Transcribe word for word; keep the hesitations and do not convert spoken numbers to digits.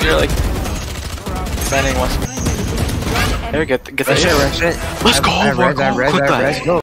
you're like standing one. Here, get get the shit. Rush it. Let's go, I res, I Marco. res, Click I that. res, go.